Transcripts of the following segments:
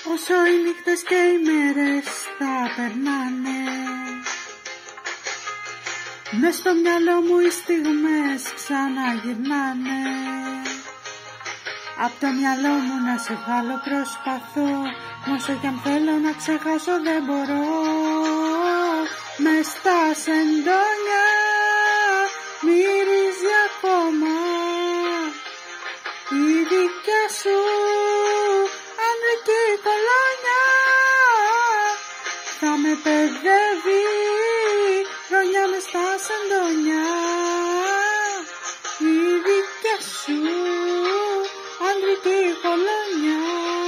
όσο οι νύχτες και οι μέρες θα περνάνε. Μες στο μυαλό μου οι στιγμές ξαναγυρνάνε. Απ' το μυαλό μου να σε βγάλω προσπαθώ, όσο κι αν θέλω να ξεχάσω δεν μπορώ. Μες στα σεντόνια μυρίζει ακόμα η δικιά σου ανδρική κολόνια. Θα με παιδεύει χρόνια μες στα σεντόνια η δικιά σου ανδρική κολόνια.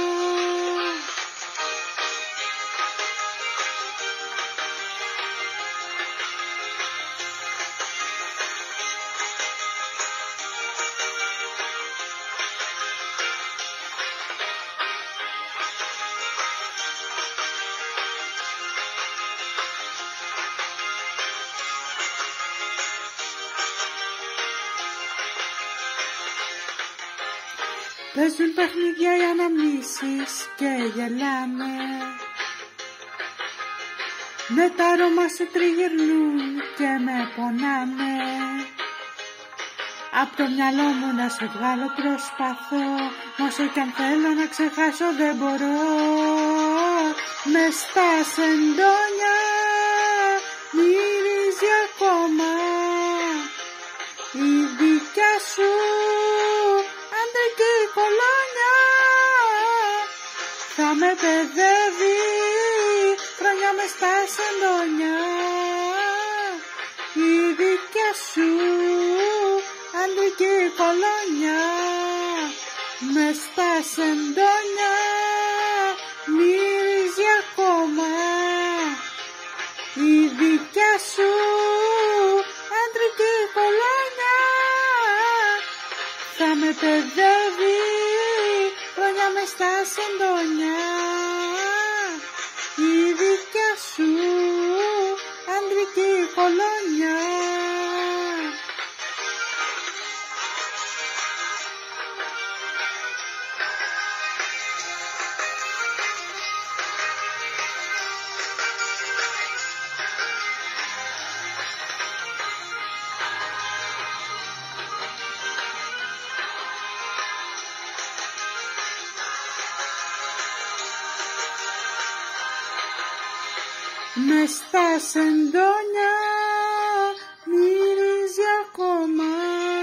Παίζουν παιχνίδια οι αναμνήσεις και γελάνε. Με τα αρώμα σου τριγυρνούν και με πονάνε. Απ' το μυαλό μου να σε βγάλω προσπαθώ, όσο κι αν θέλω να ξεχάσω δεν μπορώ. Μες στα σεντόνια μυρίζει ακόμα η δικιά σου ανδρική κολόνια. Θα με παιδεύει χρόνια μες στα σεντόνια η δικιά σου ανδρική κολόνια. Μες στα σεντόνια μυρίζει ακόμα η δικιά σου ανδρική κολόνια. Θα με παιδεύει χρόνια μες στα σεντόνια η δικιά σου ανδρική κολόνια. Μες στα σεντόνια μυρίζει ακόμα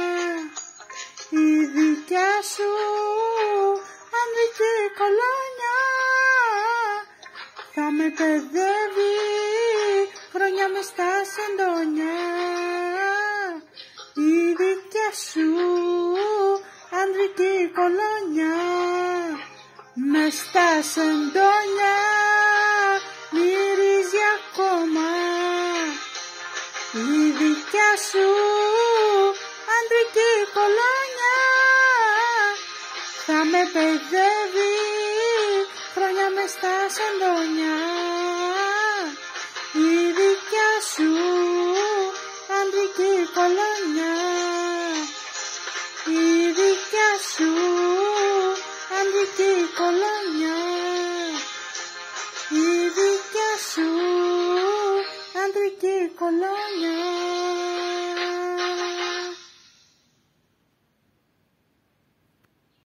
η δικιά σου ανδρική κολόνια. Θα με παιδεύει χρόνια μες στα σεντόνια η δικιά σου ανδρική κολόνια. Μες στα σεντόνια μυρίζει ακόμα η δικιά σου ανδρική κολόνια. Θα με παιδεύει χρόνια μες στα σεντόνια η δικιά σου ανδρική κολόνια. Η δικιά σου ανδρική κολόνια. Η δικιά σου ανδρική κολόνια.